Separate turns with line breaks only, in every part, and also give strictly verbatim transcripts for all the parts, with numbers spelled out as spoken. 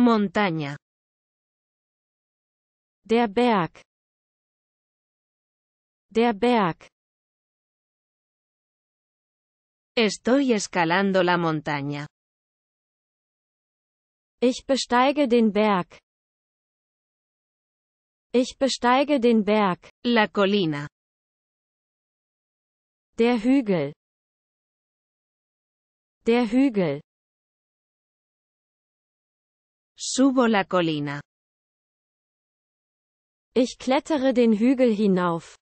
Montaña.
Der Berg. Der Berg.
Estoy escalando la montaña.
Ich besteige den Berg. Ich besteige den Berg.
La colina.
Der Hügel. Der Hügel.
Subo la colina.
Ich klettere den Hügel hinauf.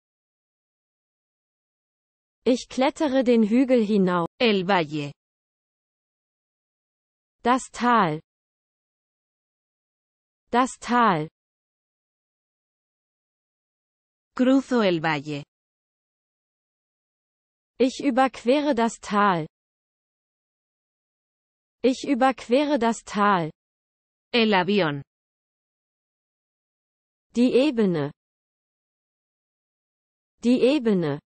Ich klettere den Hügel hinauf.
El valle.
Das Tal. Das Tal.
Cruzo el valle.
Ich überquere das Tal. Ich überquere das Tal.
El avión.
Die Ebene. Die Ebene.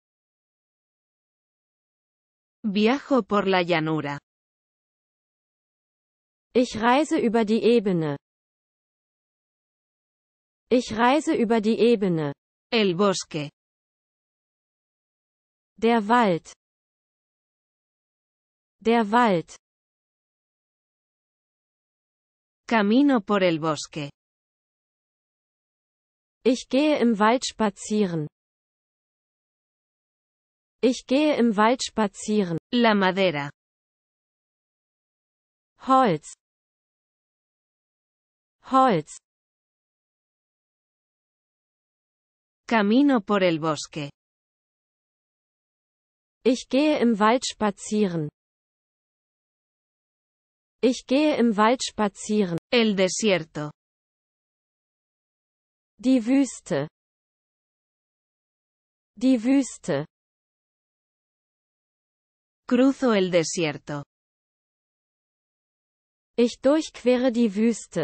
Viajo por la llanura.
Ich reise über die Ebene. Ich reise über die Ebene.
El bosque.
Der Wald. Der Wald.
Camino por el bosque.
Ich gehe im Wald spazieren. Ich gehe im Wald spazieren.
La madera.
Holz. Holz.
Camino por el bosque.
Ich gehe im Wald spazieren. Ich gehe im Wald spazieren.
El desierto.
Die Wüste. Die Wüste.
Cruzo el desierto.
Ich durchquere die Wüste.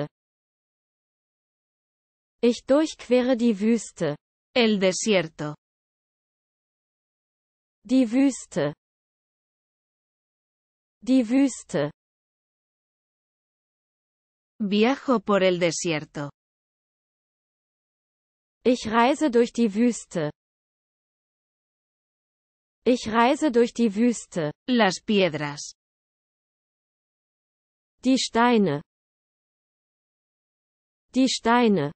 Ich durchquere die Wüste.
El desierto.
Die Wüste. Die Wüste.
Viajo por el desierto.
Ich reise durch die Wüste. Ich reise durch die Wüste.
Las piedras.
Die Steine. Die Steine.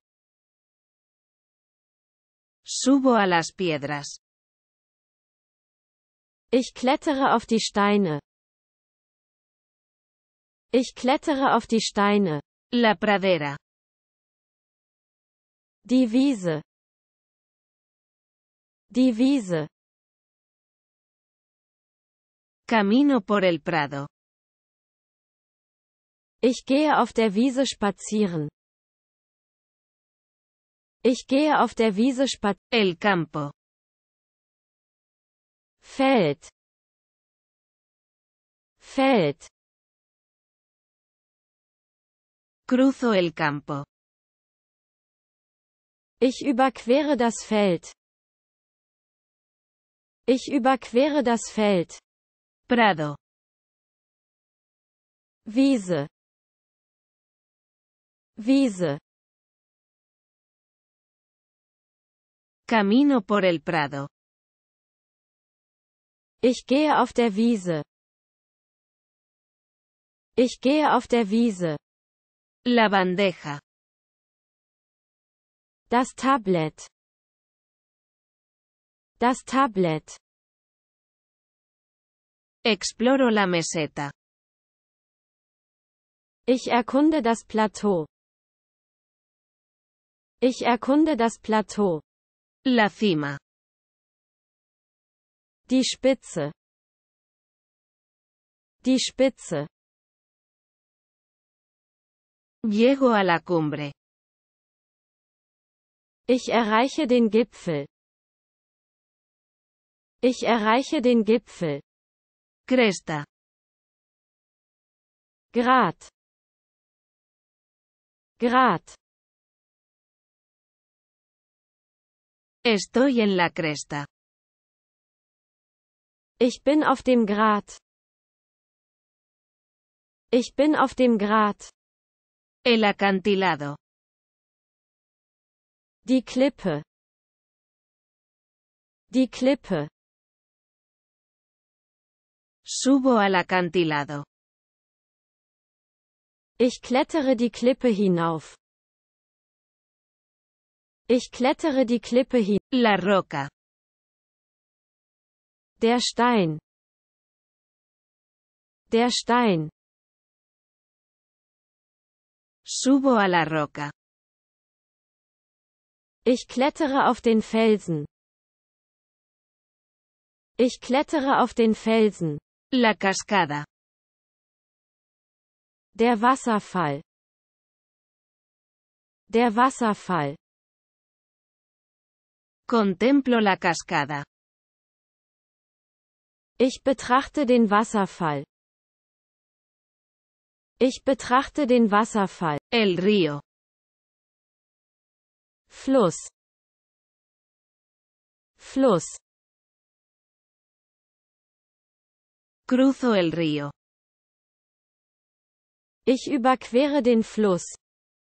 Subo a las piedras.
Ich klettere auf die Steine. Ich klettere auf die Steine.
La pradera.
Die Wiese. Die Wiese.
Camino por el prado.
Ich gehe auf der Wiese spazieren. Ich gehe auf der Wiese spazieren.
El campo.
Feld. Feld.
Cruzo el campo.
Ich überquere das Feld. Ich überquere das Feld.
Prado.
Wiese. Wiese.
Camino por el prado.
Ich gehe auf der Wiese. Ich gehe auf der Wiese.
La bandeja.
Das Tablet. Das Tablet.
Exploro la meseta.
Ich erkunde das Plateau. Ich erkunde das Plateau.
La cima.
Die Spitze. Die Spitze.
Llego a la cumbre.
Ich erreiche den Gipfel. Ich erreiche den Gipfel.
Cresta.
Grat. Grat.
Estoy en la cresta.
Ich bin auf dem Grat. Ich bin auf dem Grat.
El acantilado.
Die Klippe. Die Klippe.
Subo al acantilado.
Ich klettere die Klippe hinauf. Ich klettere die Klippe hin.
La roca.
Der Stein. Der Stein.
Subo a la roca.
Ich klettere auf den Felsen. Ich klettere auf den Felsen.
La cascada.
Der Wasserfall. Der Wasserfall.
Contemplo la cascada.
Ich betrachte den Wasserfall. Ich betrachte den Wasserfall.
El río.
Fluss. Fluss.
Cruzo el río.
Ich überquere den Fluss.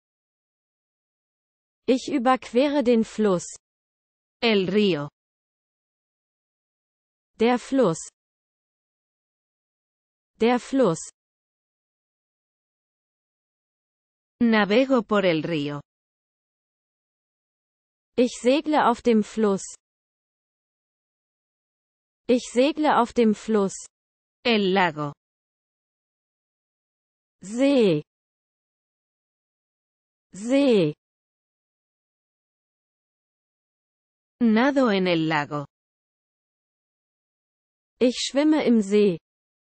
Ich überquere den Fluss.
El río.
Der Fluss. Der Fluss.
Navego por el río.
Ich segle auf dem Fluss. Ich segle auf dem Fluss.
El lago.
See. See.
Nado en el lago.
Ich schwimme im See.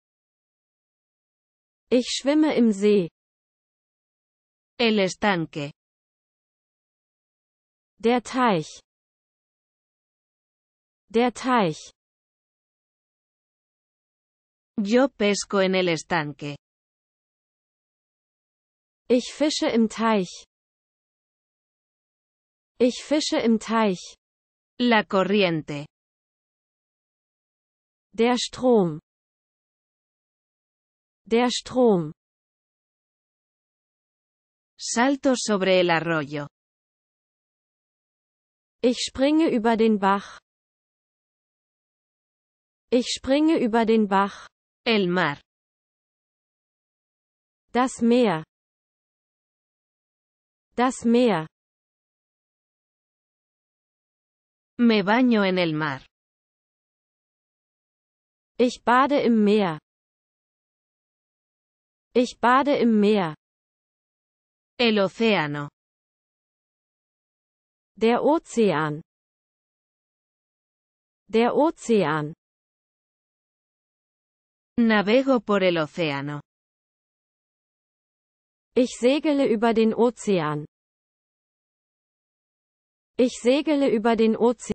Ich schwimme im See.
El estanque.
Der Teich. Der Teich.
Yo pesco en el estanque.
Ich fische im Teich. Ich fische im Teich.
La corriente.
Der Strom. Der Strom.
Salto sobre el arroyo.
Ich springe über den Bach. Ich springe über den Bach.
El mar.
Das Meer. Das Meer.
Me baño en el mar.
Ich bade im Meer. Ich bade im Meer.
El océano.
Der Ozean. Der Ozean.
Navego por el océano.
Ich segele über den Ozean. Ich segele über den Ozean.